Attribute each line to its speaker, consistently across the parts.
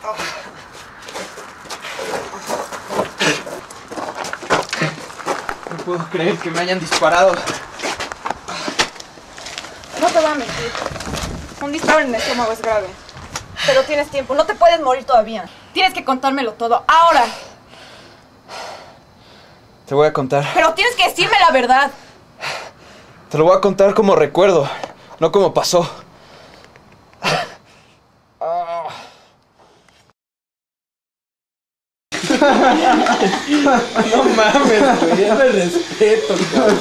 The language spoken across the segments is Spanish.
Speaker 1: No puedo creer que me hayan disparado.
Speaker 2: No te voy a mentir. Un disparo en el estómago es grave. Pero tienes tiempo, no te puedes morir todavía. Tienes que contármelo todo, ahora.
Speaker 1: Te voy a contar.
Speaker 2: Pero tienes que decirme la verdad.
Speaker 1: Te lo voy a contar como recuerdo, no como pasó.
Speaker 3: No mames, güey, ya me respeto, cabrón.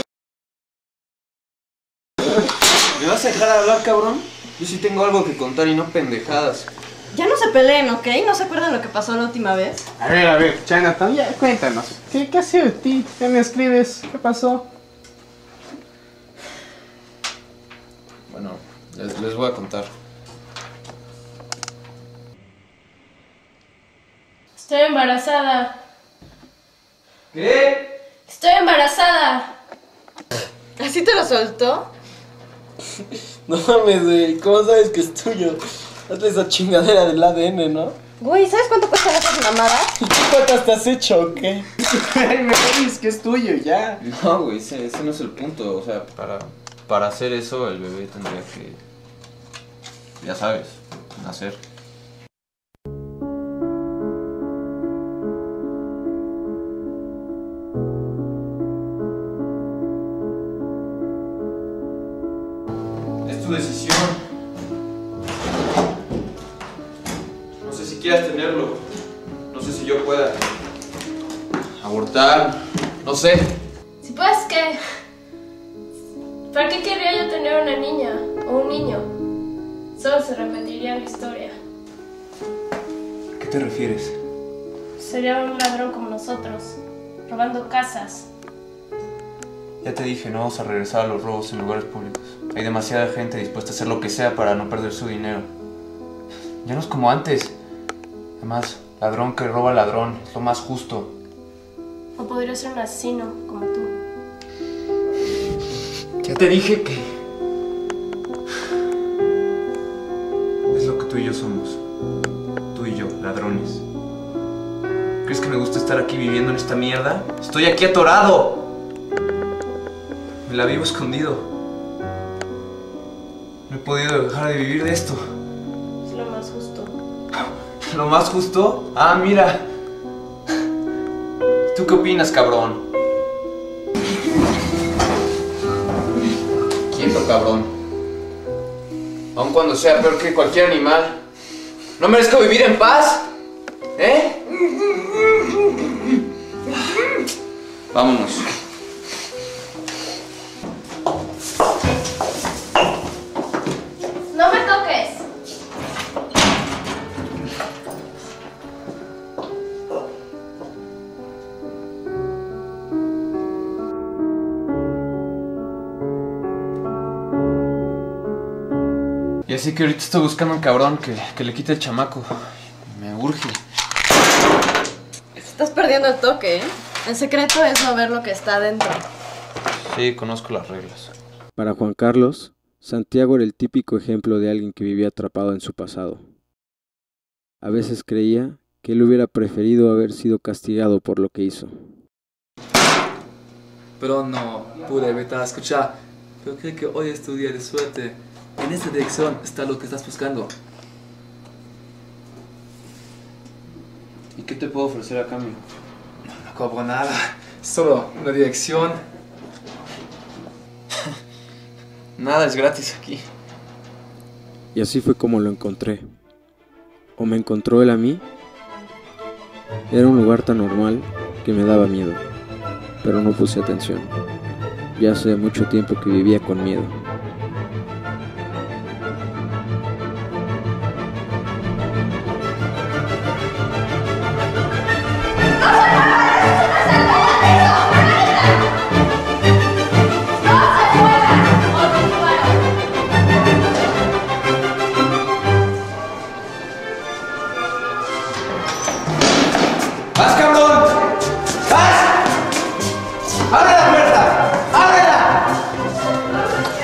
Speaker 1: ¿Me vas a dejar hablar, cabrón? Yo sí tengo algo que contar y no pendejadas.
Speaker 4: Ya no se peleen, ¿ok? ¿No se acuerdan lo que pasó la última vez?
Speaker 3: A ver, Jonathan, ya cuéntanos. ¿Qué ha sido de ti? ¿Qué me escribes? ¿Qué pasó?
Speaker 1: Bueno, les voy a contar.
Speaker 5: Estoy embarazada.
Speaker 1: ¿Qué?
Speaker 5: Estoy embarazada.
Speaker 4: ¿Así te lo soltó?
Speaker 3: No mames, güey, ¿cómo sabes que es tuyo? Hazle esa chingadera del ADN, ¿no?
Speaker 4: Güey, ¿sabes cuánto cuestan esas mamadas?
Speaker 3: ¿Y qué cuentas te has hecho o qué? Ay, me dices que es tuyo, ya.
Speaker 1: No, güey, ese no es el punto. O sea, para hacer eso, el bebé tendría que... Ya sabes, nacer. Es tu decisión. No sé si quieras tenerlo. No sé si yo pueda abortar. No sé.
Speaker 5: Si puedes, ¿qué? ¿Para qué querría yo tener una niña o un niño? Solo se repetiría la historia.
Speaker 1: ¿A qué te refieres?
Speaker 5: Sería un ladrón como nosotros, robando casas.
Speaker 1: Ya te dije, no vamos a regresar a los robos en lugares públicos. Hay demasiada gente dispuesta a hacer lo que sea para no perder su dinero. Ya no es como antes. Además, ladrón que roba ladrón, es lo más justo.
Speaker 5: O podría ser un asesino como tú.
Speaker 1: Ya te dije que... es lo que tú y yo somos. Tú y yo, ladrones. ¿Crees que me gusta estar aquí viviendo en esta mierda? ¡Estoy aquí atorado! Me la vivo escondido. No he podido dejar de vivir de esto.
Speaker 5: Es lo más justo.
Speaker 1: ¿Lo más justo? Ah, mira. ¿Tú qué opinas, cabrón? Quieto, cabrón. Aun cuando sea peor que cualquier animal. ¿No merezco vivir en paz? ¿Eh? Vámonos.
Speaker 5: ¡No me toques!
Speaker 1: Y así que ahorita estoy buscando un cabrón que le quite el chamaco. Me urge.
Speaker 4: Estás perdiendo el toque, ¿eh? El secreto es no ver lo que está adentro.
Speaker 1: Sí, conozco las reglas.
Speaker 6: Para Juan Carlos, Santiago era el típico ejemplo de alguien que vivía atrapado en su pasado. A veces creía que él hubiera preferido haber sido castigado por lo que hizo.
Speaker 7: Pero no pude evitar escuchar. Pero creo que hoy es tu día de suerte. En esta dirección está lo que estás buscando.
Speaker 1: ¿Y qué te puedo ofrecer a cambio?
Speaker 7: No cobro nada. Solo una dirección.
Speaker 1: Nada es gratis aquí.
Speaker 6: Y así fue como lo encontré. ¿O me encontró él a mí? Era un lugar tan normal que me daba miedo, pero no puse atención. Ya hace mucho tiempo que vivía con miedo.
Speaker 1: ¡Vas, cabrón! ¡Vas! ¡Abre la puerta!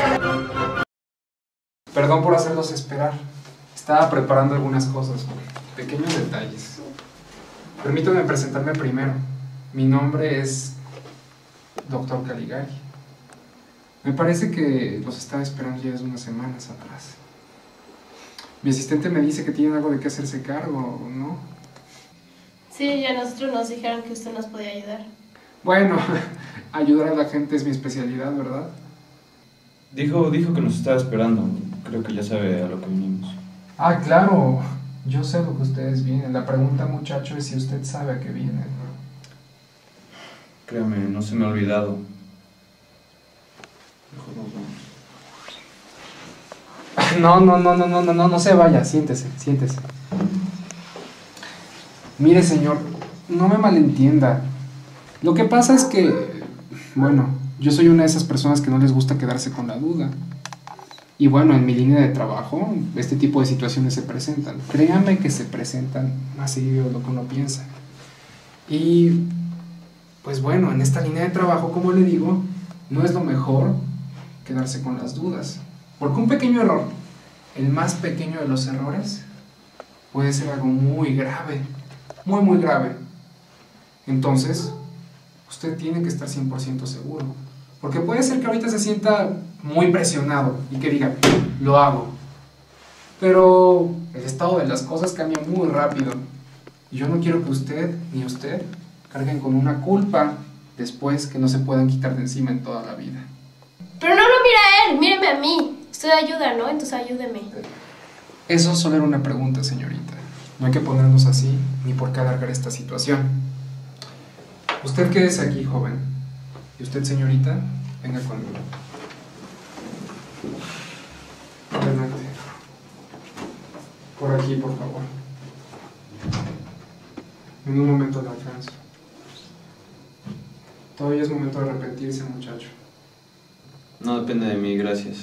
Speaker 1: ¡Ábrela!
Speaker 8: Perdón por hacerlos esperar. Estaba preparando algunas cosas. pequeños detalles. Permítanme presentarme primero. Mi nombre es Dr. Caligari. Me parece que los estaba esperando ya desde unas semanas atrás. Mi asistente me dice que tienen algo de qué hacerse cargo, ¿no?
Speaker 5: Sí, y a nosotros nos dijeron que usted nos podía ayudar.
Speaker 8: Bueno, ayudar a la gente es mi especialidad, ¿verdad?
Speaker 1: Dijo que nos estaba esperando. Creo que ya sabe a lo que vinimos.
Speaker 8: Ah, claro. Yo sé lo que ustedes vienen. La pregunta, muchacho, es si usted sabe a qué vienen.
Speaker 1: Créame, no se me ha olvidado. Mejor nos vamos.
Speaker 8: No se vaya. Siéntese. Mire, señor, no me malentienda. Lo que pasa es que, bueno, yo soy una de esas personas que no les gusta quedarse con la duda. Y bueno, en mi línea de trabajo, este tipo de situaciones se presentan. Créanme que se presentan más seguido de lo que uno piensa. Y, pues bueno, en esta línea de trabajo, como le digo, no es lo mejor quedarse con las dudas. Porque un pequeño error, el más pequeño de los errores, puede ser algo muy grave. Muy grave. Entonces, usted tiene que estar 100% seguro. Porque puede ser que ahorita se sienta muy presionado y que diga, lo hago. Pero el estado de las cosas cambia muy rápido. Y yo no quiero que usted ni usted carguen con una culpa después que no se puedan quitar de encima en toda la vida.
Speaker 5: Pero no lo mira a él, míreme a mí. Usted ayuda, ¿no? Entonces ayúdeme.
Speaker 8: Eso solo era una pregunta, señorita. No hay que ponernos así ni por qué alargar esta situación. Usted quédese aquí, joven. Y usted, señorita, venga conmigo. Adelante. Por aquí, por favor. En un momento le alcanzo. Todavía es momento de arrepentirse, muchacho.
Speaker 1: No depende de mí, gracias.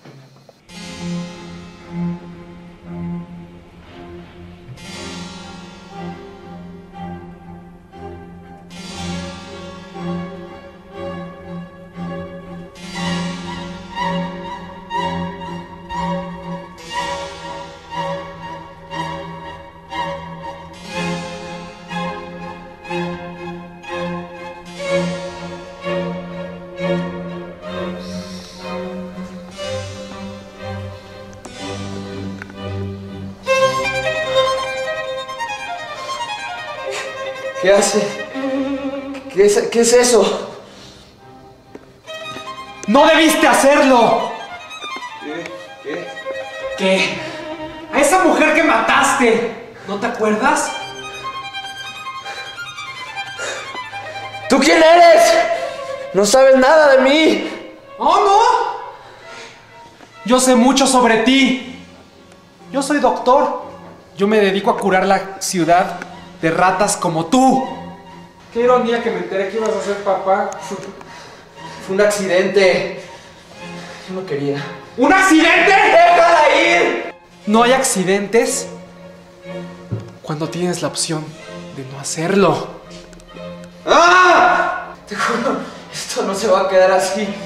Speaker 3: ¿Qué hace? ¿Qué es eso?
Speaker 8: ¡No debiste hacerlo!
Speaker 3: ¿Qué?
Speaker 8: ¿Qué? ¡A esa mujer que mataste! ¿No te acuerdas?
Speaker 3: ¿Tú quién eres? No sabes nada de mí.
Speaker 8: ¡Oh, no! Yo sé mucho sobre ti. Yo soy doctor. Yo me dedico a curar la ciudad de ratas como tú. Qué ironía que me enteré que ibas a ser papá.
Speaker 3: Fue un accidente. Yo no quería.
Speaker 8: ¿Un accidente?
Speaker 3: ¡Déjala ir!
Speaker 8: No hay accidentes cuando tienes la opción de no hacerlo.
Speaker 3: ¡Ah! Te juro, esto no se va a quedar así.